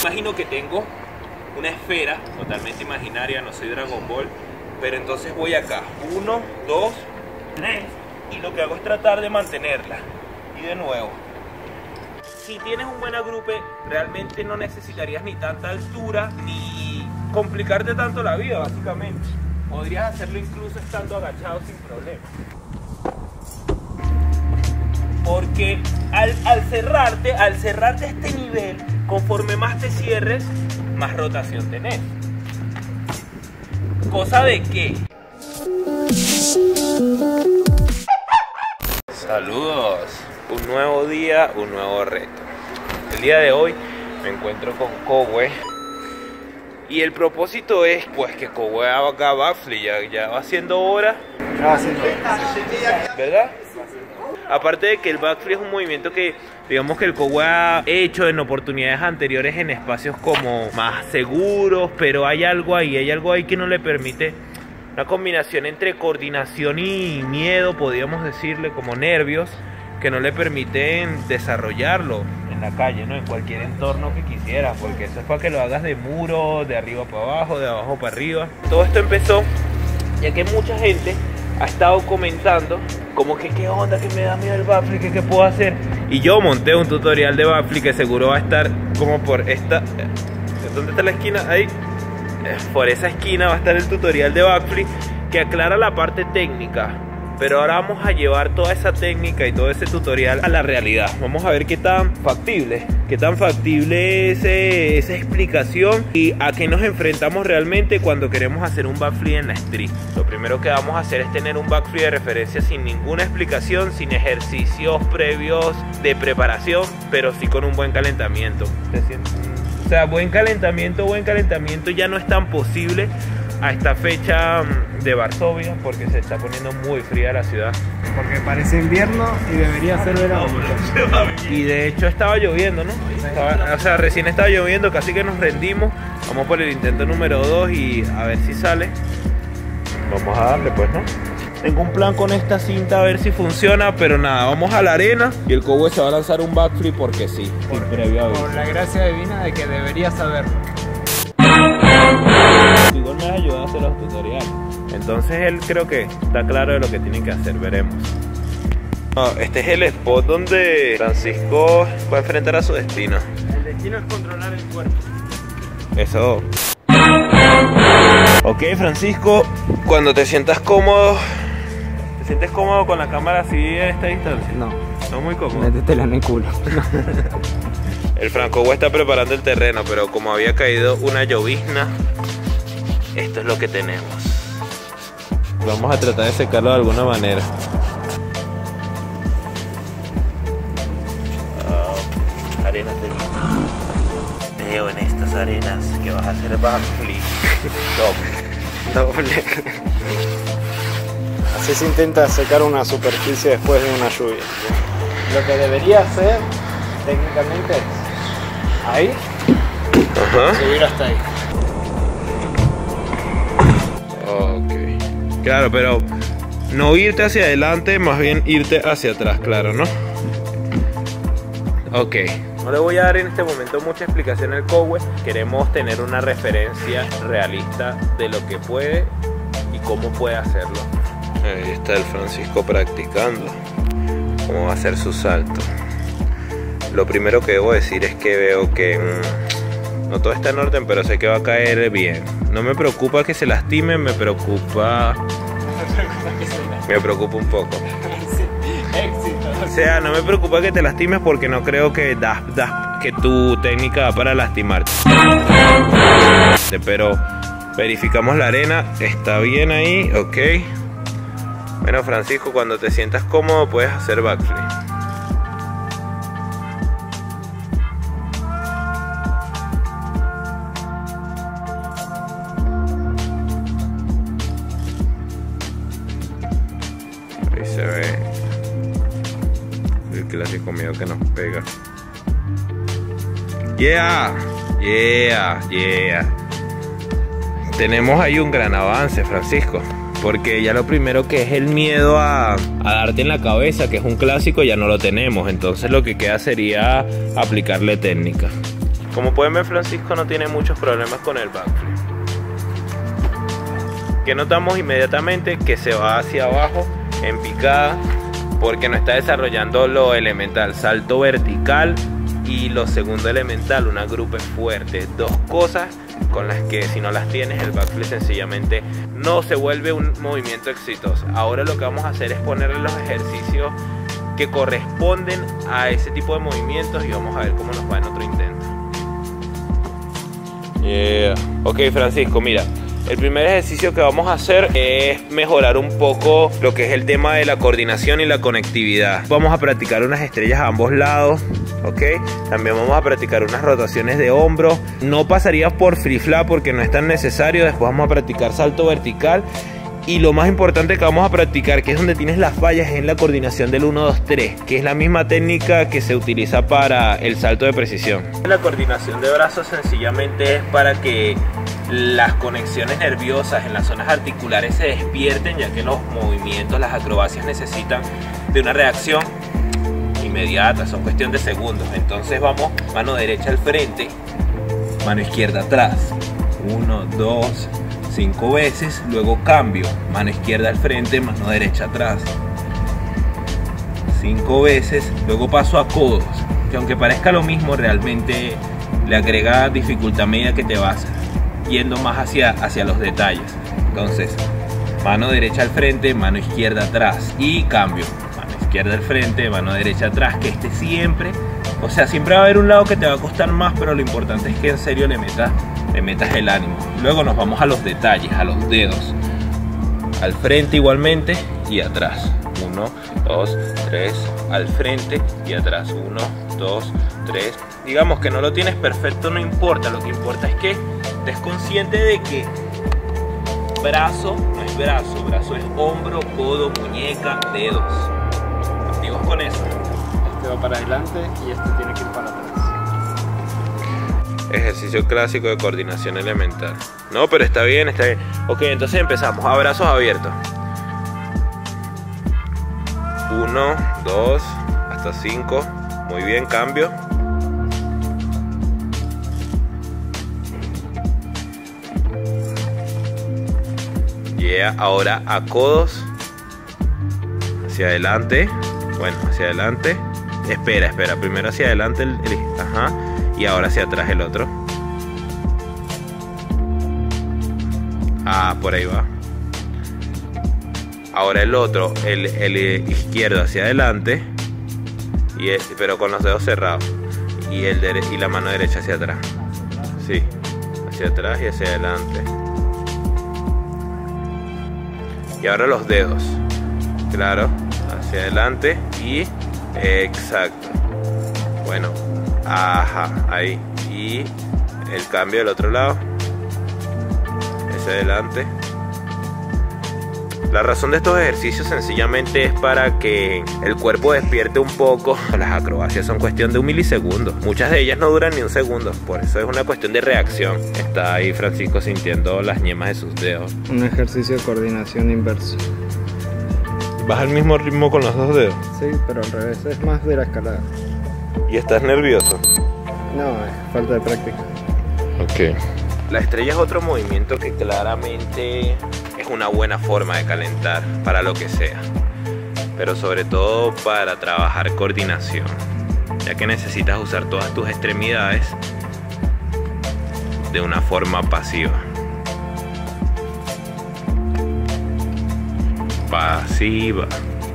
Imagino que tengo una esfera totalmente imaginaria, no soy Dragon Ball, pero entonces voy acá, 1, 2, 3, y lo que hago es tratar de mantenerla. Y de nuevo, si tienes un buen agrupe, realmente no necesitarías ni tanta altura ni complicarte tanto la vida, básicamente. Podrías hacerlo incluso estando agachado sin problema. Porque al cerrarte a este nivel, conforme más te cierres, más rotación tenés. Cosa de que... Saludos, un nuevo día, un nuevo reto. El día de hoy me encuentro con Kowe y el propósito es pues que Kowe haga backflip, ya va siendo hora. ¿Verdad? Aparte de que el backflip es un movimiento que digamos que el Kowe ha hecho en oportunidades anteriores en espacios como más seguros, pero hay algo ahí que no le permite. Una combinación entre coordinación y miedo, podríamos decirle, como nervios, que no le permiten desarrollarlo en la calle, ¿no? En cualquier entorno que quisieras, porque eso es para que lo hagas de muro, de arriba para abajo, de abajo para arriba. Todo esto empezó ya que mucha gente ha estado comentando como que qué onda, que me da miedo el backflip, qué puedo hacer. Y yo monté un tutorial de backflip que seguro va a estar como por esta... ¿Dónde está la esquina? Ahí. Por esa esquina va a estar el tutorial de backflip que aclara la parte técnica, pero ahora vamos a llevar toda esa técnica y todo ese tutorial a la realidad. Vamos a ver qué tan factible es esa explicación y a qué nos enfrentamos realmente cuando queremos hacer un backflip en la street. Lo primero que vamos a hacer es tener un backflip de referencia sin ninguna explicación, sin ejercicios previos de preparación, pero sí con un buen calentamiento. O sea, buen calentamiento ya no es tan posible a esta fecha de Varsovia porque se está poniendo muy fría la ciudad. Porque parece invierno y debería ser verano. Y de hecho estaba lloviendo, ¿no? Recién estaba lloviendo, casi que nos rendimos. Vamos por el intento número 2 y a ver si sale. Vamos a darle pues, ¿no? Tengo un plan con esta cinta a ver si funciona, pero nada, vamos a la arena y el Kowe se va a lanzar un backflip porque sí, sin previo aviso. Por la gracia divina de que debería saberlo. Igual me ayuda a hacer los tutoriales. Entonces él creo que está claro de lo que tiene que hacer, veremos. Este es el spot donde Francisco va a enfrentar a su destino. El destino es controlar el cuerpo. Eso. Ok, Francisco, cuando te sientas cómodo, ¿te sientes cómodo con la cámara así a esta distancia? No. No muy cómodo. Métetela en el culo. El Franco está preparando el terreno, pero como había caído una llovizna, esto es lo que tenemos. Vamos a tratar de secarlo de alguna manera. Arenas de... Veo en estas arenas que vas a hacer backflip. Doble. Así se intenta secar una superficie después de una lluvia. Lo que debería hacer técnicamente es ahí, subir hasta ahí. Ok. Claro, pero no irte hacia adelante, más bien irte hacia atrás, claro, ¿no? Ok. No le voy a dar en este momento mucha explicación al Kowe. Queremos tener una referencia realista de lo que puede y cómo puede hacerlo. Ahí está el Francisco practicando cómo va a hacer su salto. Lo primero que debo decir es que veo que no todo está en orden, pero sé que va a caer bien. No me preocupa que se lastime, me preocupa un poco. O sea, no me preocupa que te lastimes porque no creo que que tu técnica da para lastimarte. Pero verificamos la arena, está bien ahí, ok. Bueno, Francisco, cuando te sientas cómodo puedes hacer backflip. Ahí se ve el clásico miedo que nos pega. Yeah, yeah, yeah. Tenemos ahí un gran avance, Francisco. Porque ya lo primero que es el miedo a darte en la cabeza, que es un clásico, ya no lo tenemos. Entonces lo que queda sería aplicarle técnica. Como pueden ver, Francisco no tiene muchos problemas con el backflip. Que notamos inmediatamente que se va hacia abajo en picada porque no está desarrollando lo elemental, salto vertical, y lo segundo elemental, una grupe fuerte. Dos cosas con las que si no las tienes, el backflip sencillamente no se vuelve un movimiento exitoso. Ahora lo que vamos a hacer es ponerle los ejercicios que corresponden a ese tipo de movimientos y vamos a ver cómo nos va en otro intento. Ok, Francisco, mira, el primer ejercicio que vamos a hacer es mejorar un poco lo que es el tema de la coordinación y la conectividad. Vamos a practicar unas estrellas a ambos lados, ok. También vamos a practicar unas rotaciones de hombros. No pasarías por free flap porque no es tan necesario. Después vamos a practicar salto vertical. Y lo más importante que vamos a practicar, que es donde tienes las fallas, es en la coordinación del 1, 2, 3, que es la misma técnica que se utiliza para el salto de precisión. La coordinación de brazos sencillamente es para que las conexiones nerviosas en las zonas articulares se despierten, ya que los movimientos, las acrobacias necesitan de una reacción inmediata, son cuestión de segundos. Entonces vamos, mano derecha al frente, mano izquierda atrás, 1, 2, 5 veces, luego cambio, mano izquierda al frente, mano derecha atrás, 5 veces, luego paso a codos, que aunque parezca lo mismo, realmente le agrega dificultad a medida que te vas yendo más hacia los detalles. Entonces, mano derecha al frente, mano izquierda atrás y cambio, mano izquierda al frente, mano derecha atrás, que siempre, o sea, siempre va a haber un lado que te va a costar más, pero lo importante es que en serio le metas el ánimo. Luego nos vamos a los detalles, a los dedos, al frente igualmente y atrás, 1, 2, 3, al frente y atrás, 1, 2, 3. Digamos que no lo tienes perfecto, no importa, lo que importa es que estés consciente de que brazo no es brazo, brazo es hombro, codo, muñeca, dedos. ¿Activos con eso? Este va para adelante y este tiene que ir para atrás. Ejercicio clásico de coordinación elemental. No, pero está bien, está bien. Ok, entonces empezamos a brazos abiertos. 1, 2, hasta 5. Muy bien, cambio. Yeah, ahora a codos. Hacia adelante. Bueno, hacia adelante. Espera, primero hacia adelante ajá. Y ahora hacia atrás el otro. Ah, por ahí va. Ahora el otro, el izquierdo hacia adelante, pero con los dedos cerrados. Y la mano derecha hacia atrás. Sí, hacia atrás y hacia adelante. Y ahora los dedos. Claro, hacia adelante y exacto. Bueno, ajá, ahí. Y el cambio del otro lado. Hacia adelante. La razón de estos ejercicios sencillamente es para que el cuerpo despierte un poco. Las acrobacias son cuestión de un milisegundo. Muchas de ellas no duran ni un segundo. Por eso es una cuestión de reacción. Está ahí Francisco sintiendo las yemas de sus dedos. Un ejercicio de coordinación inverso. ¿Vas al mismo ritmo con los dos dedos? Sí, pero al revés. Es más de la escalada. ¿Y estás nervioso? No, es falta de práctica. Ok. La estrella es otro movimiento que claramente es una buena forma de calentar para lo que sea, pero sobre todo para trabajar coordinación, ya que necesitas usar todas tus extremidades de una forma pasiva. Pasiva.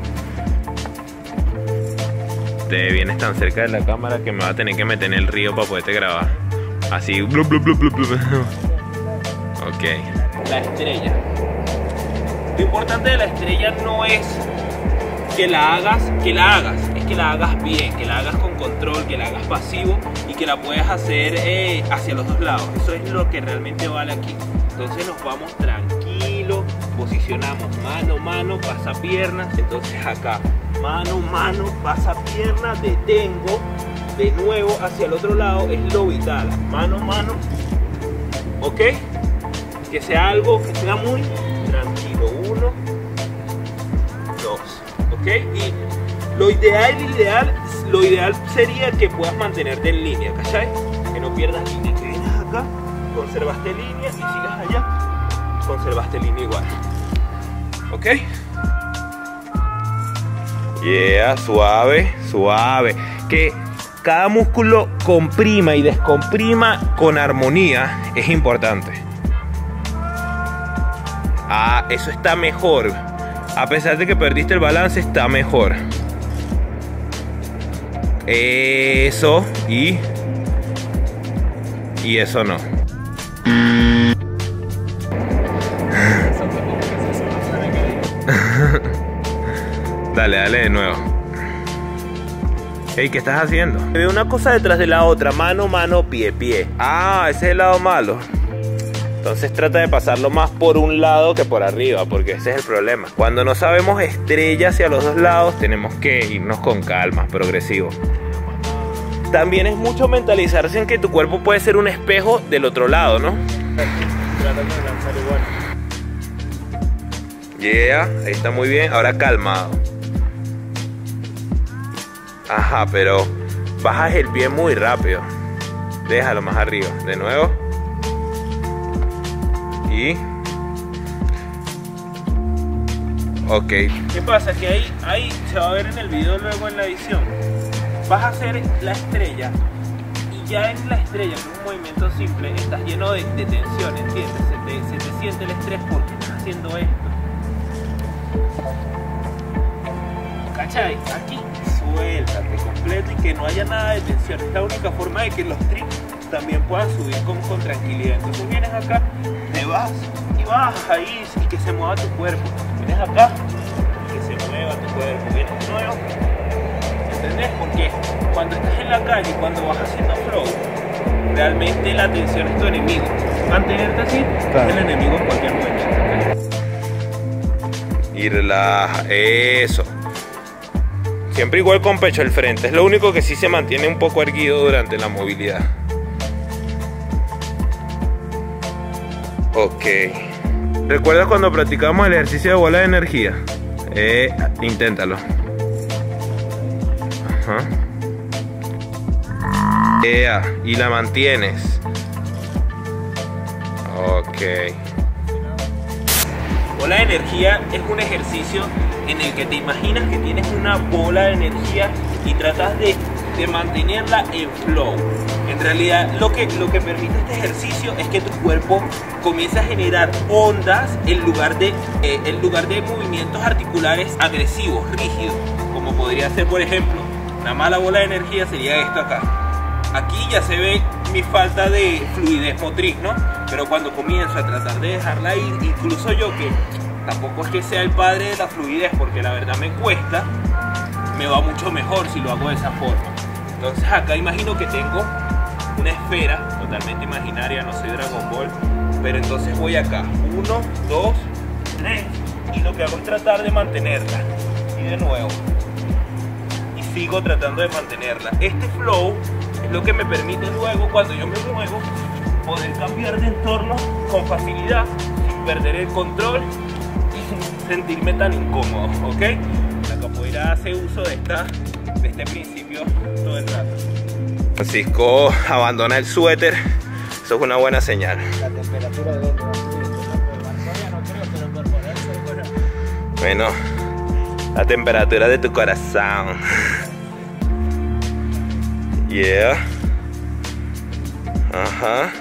Te vienes tan cerca de la cámara que me va a tener que meter en el río para poderte grabar. Así, blu, blu, blu, blu, blu. Ok. La estrella. Lo importante de la estrella no es que la hagas, es que la hagas bien, que la hagas con control, que la hagas pasivo y que la puedas hacer hacia los dos lados. Eso es lo que realmente vale aquí. Entonces nos vamos tranquilos, posicionamos mano, mano, pasa piernas. Entonces acá, mano, mano, pasa piernas, detengo. De nuevo hacia el otro lado, es lo vital. Mano, mano. ¿Ok? Que sea algo que sea muy tranquilo. 1, 2. ¿Ok? Y lo ideal sería que puedas mantenerte en línea, ¿cachai? Que no pierdas línea, que vienes acá, conservaste línea y sigas allá, conservaste línea igual. ¿Ok? Yeah, suave, suave. Que cada músculo comprima y descomprima con armonía es importante. Ah, eso está mejor. A pesar de que perdiste el balance, está mejor. Eso y eso no. Dale, dale de nuevo. Hey, ¿qué estás haciendo? Veo una cosa detrás de la otra. Mano, mano, pie, pie. Ah, ese es el lado malo. Entonces trata de pasarlo más por un lado que por arriba, porque ese es el problema. Cuando no sabemos estrella hacia los dos lados, tenemos que irnos con calma, progresivo. También es mucho mentalizarse en que tu cuerpo puede ser un espejo del otro lado, ¿no? Trata de lanzar igual. Yeah, ahí está muy bien. Ahora calmado. Ajá, pero bajas el pie muy rápido. Déjalo más arriba. De nuevo. Y... ok. ¿Qué pasa? Que ahí se va a ver en el video luego en la edición. Vas a hacer la estrella. Y ya en la estrella, que es un movimiento simple, estás lleno de tensión, ¿entiendes? Se te siente el estrés porque estás haciendo esto. ¿Cachai? Aquí suéltate completo y que no haya nada de tensión. Es la única forma de que los trips también puedan subir con tranquilidad. Entonces vienes acá, te vas y bajas ahí y que se mueva tu cuerpo. Vienes acá y que se mueva tu cuerpo. Vienes de nuevo. ¿Entendés? Porque cuando estás en la calle, cuando vas haciendo flow, realmente la tensión es tu enemigo. Mantenerte así es el enemigo en cualquier momento. Y relaja, eso. Siempre igual con pecho al frente. Es lo único que sí se mantiene un poco erguido durante la movilidad. Ok. ¿Recuerdas cuando practicamos el ejercicio de bola de energía? Inténtalo. Ajá. Y la mantienes. Ok. Bola de energía es un ejercicio en el que te imaginas que tienes una bola de energía y tratas de mantenerla en flow. En realidad lo que permite este ejercicio es que tu cuerpo comience a generar ondas en lugar de movimientos articulares agresivos, rígidos, como podría ser, por ejemplo, una mala bola de energía sería esto acá. Aquí ya se ve mi falta de fluidez motriz, ¿no? Pero cuando comienzo a tratar de dejarla ir, incluso yo que tampoco es que sea el padre de la fluidez, porque la verdad me cuesta, me va mucho mejor si lo hago de esa forma. Entonces acá imagino que tengo una esfera totalmente imaginaria, no soy Dragon Ball, pero entonces voy acá, 1, 2, 3, y lo que hago es tratar de mantenerla, y de nuevo, y sigo tratando de mantenerla. Este flow es lo que me permite luego, cuando yo me muevo, poder cambiar de entorno con facilidad, sin perder el control y sin sentirme tan incómodo, ¿ok? La capoeira hace uso de este principio todo el rato. Francisco abandona el suéter, eso es una buena señal. La temperatura de dentro no creo, pero corporal seguro. Bueno, la temperatura de tu corazón. Yeah. Ajá.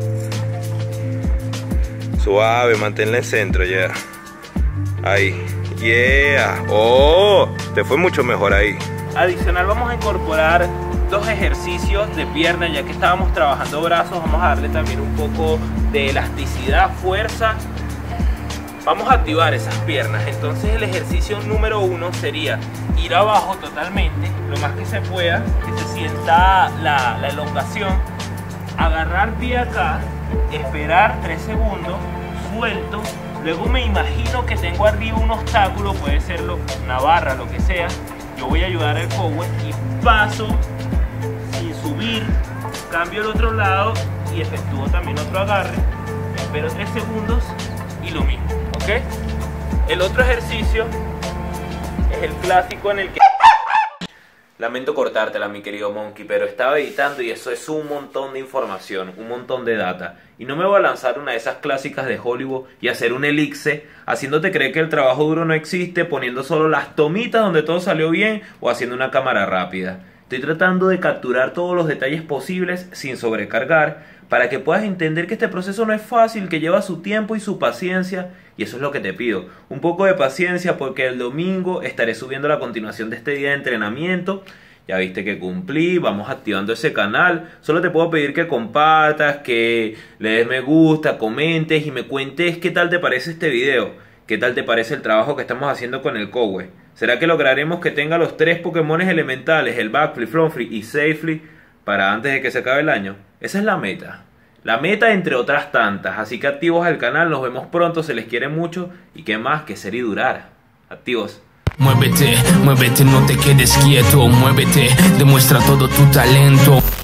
Suave, manténla en centro, ya. Yeah. Ahí. Yeah. Oh, te fue mucho mejor ahí. Adicional vamos a incorporar dos ejercicios de pierna, ya que estábamos trabajando brazos, vamos a darle también un poco de elasticidad, fuerza. Vamos a activar esas piernas. Entonces el ejercicio número 1 sería ir abajo totalmente, lo más que se pueda, que se sienta la elongación, agarrar pie acá, esperar 3 segundos, suelto, luego me imagino que tengo arriba un obstáculo, puede ser una barra, lo que sea, yo voy a ayudar al power y paso sin subir, cambio al otro lado y efectúo también otro agarre, espero 3 segundos y lo mismo, ¿ok? El otro ejercicio es el clásico en el que Lamento cortártela, mi querido Monkey, pero estaba editando y eso es un montón de información, un montón de data. Y no me voy a lanzar una de esas clásicas de Hollywood y hacer un elixir, haciéndote creer que el trabajo duro no existe, poniendo solo las tomitas donde todo salió bien o haciendo una cámara rápida. Estoy tratando de capturar todos los detalles posibles sin sobrecargar, para que puedas entender que este proceso no es fácil, que lleva su tiempo y su paciencia, y eso es lo que te pido, un poco de paciencia porque el domingo estaré subiendo la continuación de este día de entrenamiento. Ya viste que cumplí, vamos activando ese canal, solo te puedo pedir que compartas, que le des me gusta, comentes y me cuentes qué tal te parece este video, qué tal te parece el trabajo que estamos haciendo con el Kowe. ¿Será que lograremos que tenga los 3 Pokémones elementales, el Backflip, Frontflip y Safely, para antes de que se acabe el año? Esa es la meta. La meta entre otras tantas, así que activos al canal, nos vemos pronto, se les quiere mucho y qué más que ser y durar. Activos. Muévete, muévete, no te quedes quieto, muévete, demuestra todo tu talento.